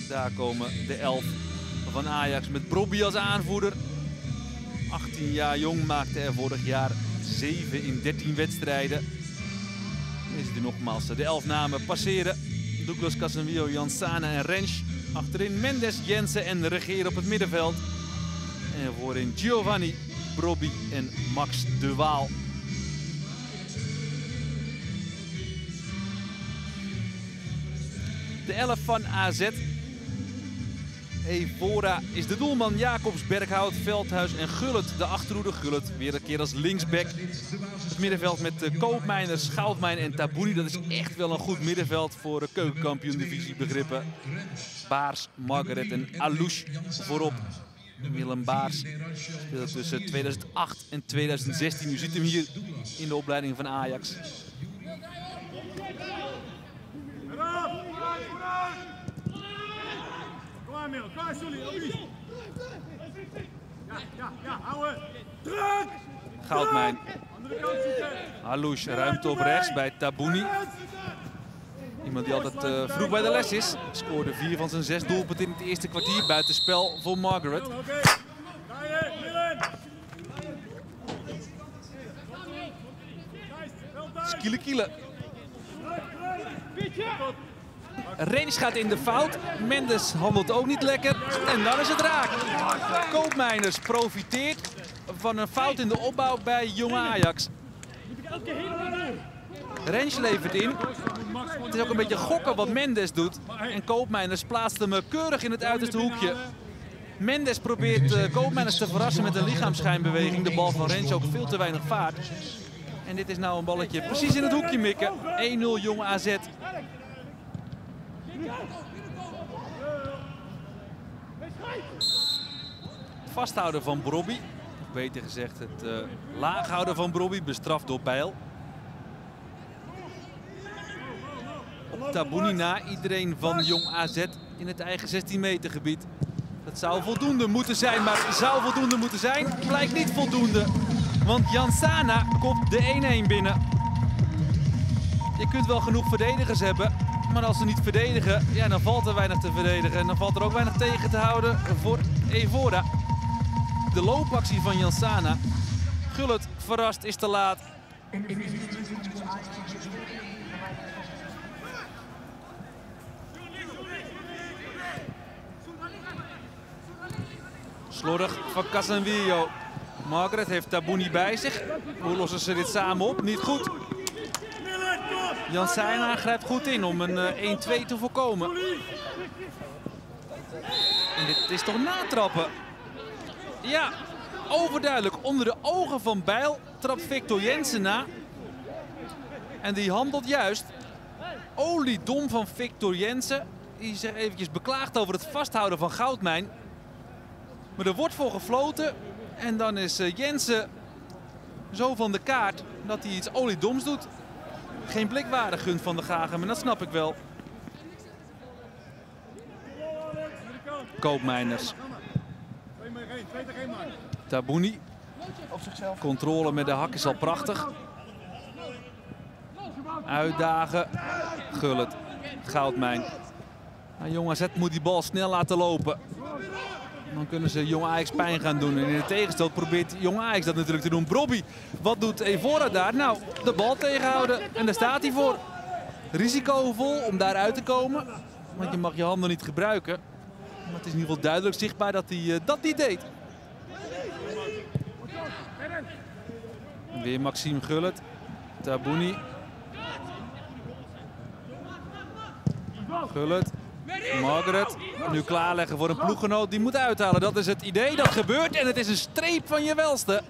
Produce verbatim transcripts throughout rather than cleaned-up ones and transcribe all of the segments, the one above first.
Daar komen de elf van Ajax met Brobbey als aanvoerder. achttien jaar jong, maakte er vorig jaar zeven in dertien wedstrijden. Je ziet u nogmaals de elf namen passeren. Douglas Casemiro, Jansana en Rens. Achterin Mendes, Jensen en Regeer op het middenveld. En voorin Giovanni, Brobbey en Max de Waal. De elf van A Z. Evora is de doelman, Jacobs, Berghout, Veldhuis en Gullit de achterhoede. Gullit weer een keer als linksback. Het middenveld met de Koopmeiners, Goudmijn en Tabouni. Dat is echt wel een goed middenveld voor de keukenkampioen-divisie begrippen. Baars, Margaret en Alouche voorop. Willem Baars speelde tussen tweeduizend acht en tweeduizend zestien. U ziet hem hier in de opleiding van Ajax. Goudmijn. Alouche, ruimte op rechts bij Tabouni. Iemand die altijd uh, vroeg bij de les is. Scoorde vier van zijn zes doelpunten in het eerste kwartier. Buitenspel voor Margaret. Skielenkielen. Rens gaat in de fout. Mendes handelt ook niet lekker. En dan is het raak. Koopmeiners profiteert van een fout in de opbouw bij Jong Ajax. Rens levert in. Het is ook een beetje gokken wat Mendes doet. En Koopmeiners plaatst hem keurig in het uiterste hoekje. Mendes probeert uh, Koopmeiners te verrassen met een lichaamsschijnbeweging. De bal van Rens ook veel te weinig vaart. En dit is nou een balletje precies in het hoekje mikken. één nul Jong A Z. Het vasthouden van Brobbey. Of beter gezegd het uh, laag houden van Brobbey. Bestraft door Bijl. Op Tabouni na. Iedereen van Jong A Z in het eigen zestien meter gebied. Dat zou voldoende moeten zijn. Maar zou voldoende moeten zijn? Blijkt niet voldoende. Want Jansana kopt de één één binnen. Je kunt wel genoeg verdedigers hebben. Maar als ze niet verdedigen, ja, dan valt er weinig te verdedigen. En dan valt er ook weinig tegen te houden voor Evora. De loopactie van Jansana. Gullit verrast, is te laat. Slordig van Casemiro. Margaret heeft Tabouni bij zich. Hoe lossen ze dit samen op? Niet goed. Jansana grijpt goed in om een één twee te voorkomen. En dit is toch natrappen? Ja, overduidelijk. Onder de ogen van Bijl trapt Victor Jensen na. En die handelt juist. Oliedom van Victor Jensen. Die zich eventjes beklaagt over het vasthouden van Goudmijn. Maar er wordt voor gefloten. En dan is Jensen zo van de kaart dat hij iets oliedoms doet. Geen blikwaardig gunt van de Gagen, maar dat snap ik wel. Koopmeiners. Tabouni. Controle met de hak is al prachtig. Uitdagen. Gullit. Goudmijn. Nou, Jong A Z moet die bal snel laten lopen. Dan kunnen ze Jong Ajax pijn gaan doen. En in de tegenstand probeert Jong Ajax dat natuurlijk te doen. Brobbey, wat doet Evora daar? Nou, de bal tegenhouden. En daar staat hij voor. Risicovol om daaruit te komen. Want je mag je handen niet gebruiken. Maar het is in ieder geval duidelijk zichtbaar dat hij uh, dat niet deed. En weer Maxime Gullit. Tabouni. Gullit. Margaret. Nu klaarleggen voor een ploeggenoot die moet uithalen. Dat is het idee. Dat gebeurt. En het is een streep van je welste.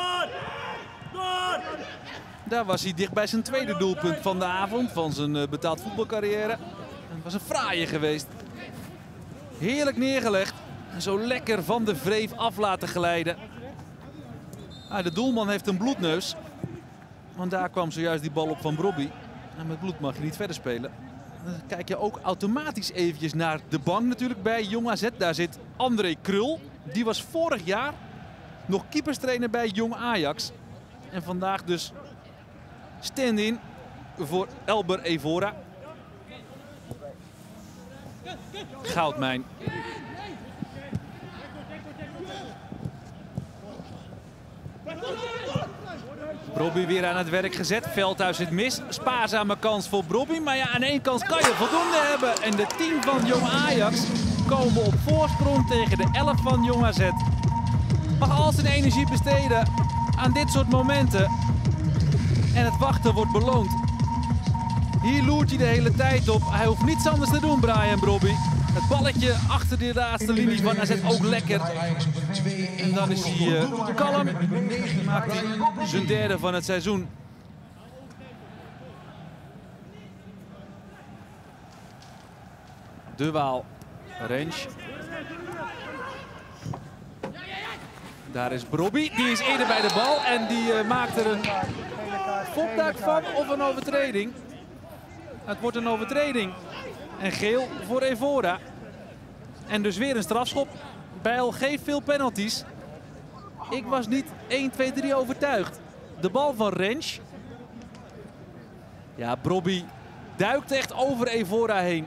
Daar was hij dicht bij zijn tweede doelpunt van de avond. Van zijn betaald voetbalcarrière. Het was een fraaie geweest. Heerlijk neergelegd. En zo lekker van de wreef af laten glijden. Ah, de doelman heeft een bloedneus. Want daar kwam zojuist die bal op van Brobbey. En met bloed mag je niet verder spelen. Dan kijk je ook automatisch eventjes naar de bank natuurlijk bij Jong A Z. Daar zit André Krul. Die was vorig jaar nog keeperstrainer bij Jong Ajax. En vandaag dus stand-in voor Elber Evora. Goudmijn. Brobby weer aan het werk gezet. Veldhuis zit mis. Spaarzame kans voor Brobby. Maar ja, aan één kans kan je voldoende hebben. En de tien van Jong Ajax komen op voorsprong tegen de elf van Jong A Z. Mag al zijn energie besteden aan dit soort momenten. En het wachten wordt beloond. Hier loert hij de hele tijd op. Hij hoeft niets anders te doen, Brian Brobby. Het balletje achter de laatste linie van A Z ook lekker. En dan is hij uh, kalm. Dan maakt hij zijn derde van het seizoen. De Waal. Rens. Daar is Brobby. Die is eerder bij de bal. En die uh, maakt er een fopduik van of een overtreding. Het wordt een overtreding. En geel voor Evora. En dus weer een strafschop. Bijl geeft veel penalties. Ik was niet één, twee, drie overtuigd. De bal van Rens. Ja, Brobby duikt echt over Evora heen.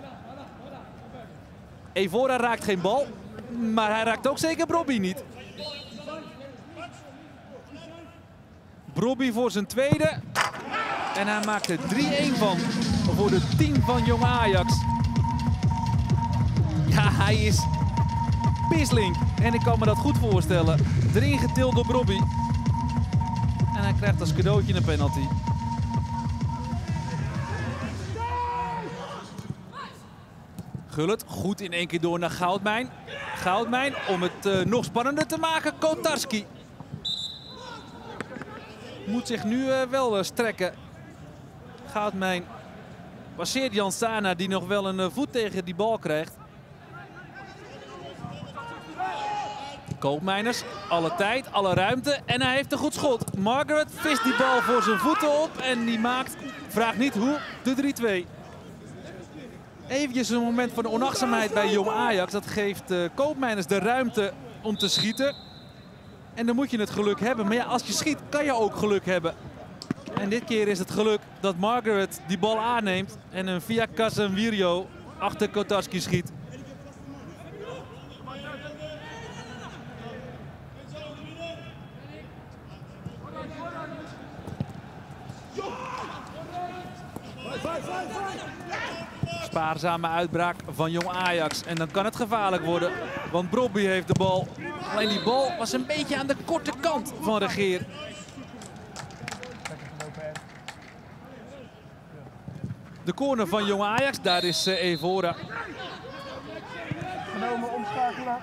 Evora raakt geen bal. Maar hij raakt ook zeker Brobby niet. Brobby voor zijn tweede. En hij maakt er drie-een van. Voor de tien van Jong Ajax. Ja, hij is pisling. En ik kan me dat goed voorstellen. Erin getild door Brobby. En hij krijgt als cadeautje een penalty. Gullit goed in één keer door naar Goudmijn. Goudmijn om het uh, nog spannender te maken. Kotarski. Moet zich nu uh, wel uh, strekken. Goudmijn passeert Jan Sana, die nog wel een uh, voet tegen die bal krijgt. Koopmeiners, alle tijd, alle ruimte en hij heeft een goed schot. Margaret vist die bal voor zijn voeten op en die maakt, vraag niet hoe, de drie-twee. Eventjes een moment van onachtzaamheid bij Jong Ajax. Dat geeft uh, Koopmeiners de ruimte om te schieten. En dan moet je het geluk hebben. Maar ja, als je schiet kan je ook geluk hebben. En dit keer is het geluk dat Margaret die bal aanneemt en een via Casemiro achter Kotarski schiet. Spaarzame uitbraak van Jong Ajax. En dan kan het gevaarlijk worden. Want Brobby heeft de bal. Alleen die bal was een beetje aan de korte kant van Regeer. De corner van Jong Ajax. Daar is uh, Evora. Genomen, omschakelen.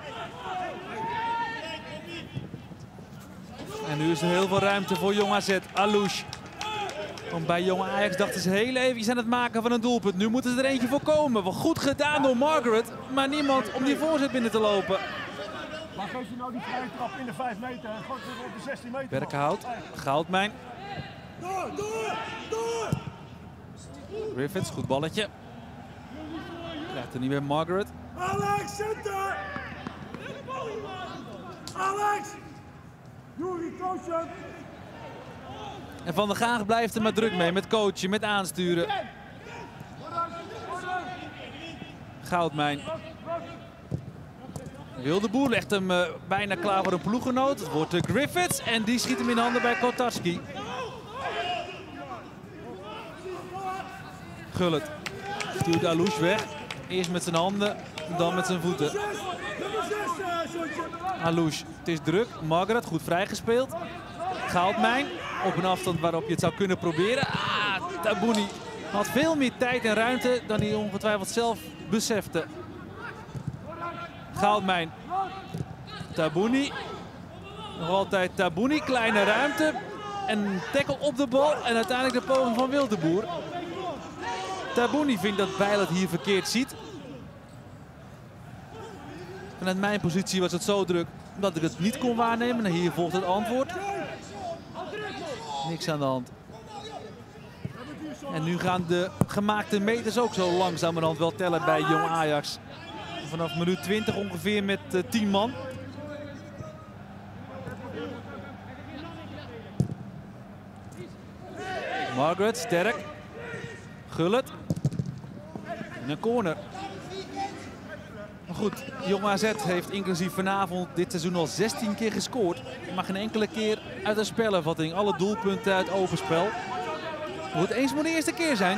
En nu is er heel veel ruimte voor Jong A Z. Alouche. Want bij Jong Ajax dachten ze heel even aan het maken van een doelpunt. Nu moeten ze er eentje voorkomen. Wel goed gedaan door Margaret. Maar niemand om die voorzet binnen te lopen. Maar geef je nou die vrije trap in de vijf meter en gooi je op de zestien meter. Berkenhout. Goudmijn. Door, door, door! Griffiths, goed balletje. Krijgt er niet meer Margaret. Alex, center! Alex! Juri, coachen! En Van der Gaag blijft er maar druk mee met coachen, met aansturen. Goudmijn. Wildeboer legt hem uh, bijna klaar voor een ploeggenoot. Het wordt uh, Griffiths en die schiet hem in handen bij Kotarski. Gullit stuurt Alouche weg. Eerst met zijn handen, dan met zijn voeten. Alouche, het is druk. Margaret, goed vrijgespeeld. Goudmijn, op een afstand waarop je het zou kunnen proberen. Ah, Tabouni had veel meer tijd en ruimte dan hij ongetwijfeld zelf besefte. Goudmijn. Tabouni. Nog altijd Tabouni, kleine ruimte. En tackle op de bal en uiteindelijk de poging van Wildeboer. Tabouni vindt dat Bijl het hier verkeerd ziet. Vanuit mijn positie was het zo druk dat ik het niet kon waarnemen. En hier volgt het antwoord. Niks aan de hand. En nu gaan de gemaakte meters ook zo langzamerhand wel tellen bij Jong Ajax. Vanaf minuut twintig ongeveer met uh, tien man. Margaret, sterk. Gullit. En een corner. Goed, Jong A Z heeft inclusief vanavond dit seizoen al zestien keer gescoord. Maar geen enkele keer uit een spelervatting. Alle doelpunten uit overspel. Het eens moet de eerste keer zijn.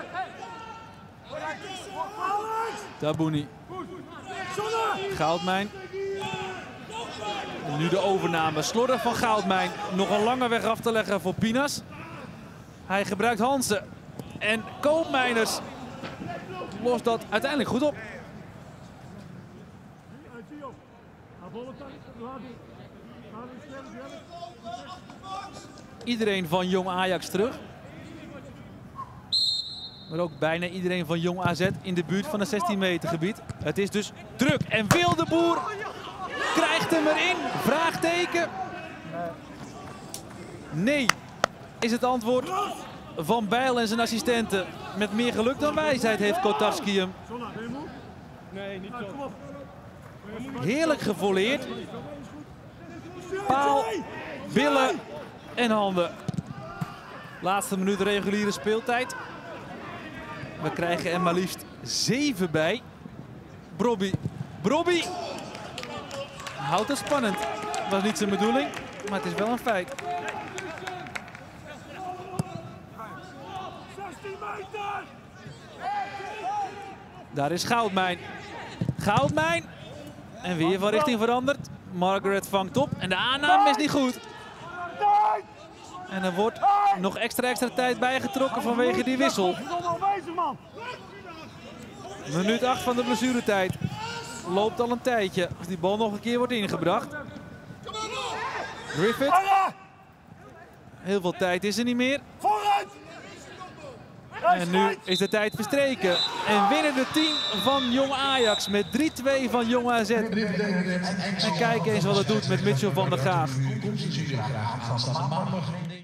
Tabouni. Goudmijn. En nu de overname. Slordig van Goudmijn. Nog een lange weg af te leggen voor Pinas. Hij gebruikt Hansen. En Koopmeiners lost dat uiteindelijk goed op. Iedereen van Jong Ajax terug. Maar ook bijna iedereen van Jong A Z in de buurt van het zestien meter gebied. Het is dus druk. En Wildeboer krijgt hem erin. Vraagteken. Nee, is het antwoord van Bijl en zijn assistenten. Met meer geluk dan wijsheid heeft Kotarski hem. Nee, niet zo. Heerlijk gevolleerd. Paal, billen en handen. Laatste minuut reguliere speeltijd. We krijgen er maar liefst zeven bij. Brobby. Brobby houdt het spannend. Was niet zijn bedoeling, maar het is wel een feit. Daar is Goudmijn. Goudmijn. En weer van richting veranderd. Margaret vangt op. En de aanname is niet goed. En er wordt nog extra extra tijd bijgetrokken vanwege die wissel. Minuut acht van de blessuretijd. Loopt al een tijdje als die bal nog een keer wordt ingebracht. Griffith. Heel veel tijd is er niet meer. En nu is de tijd verstreken. En winnen de team van Jong Ajax met drie twee van Jong A Z. En kijk eens wat het doet met Mitchell van der Gaag.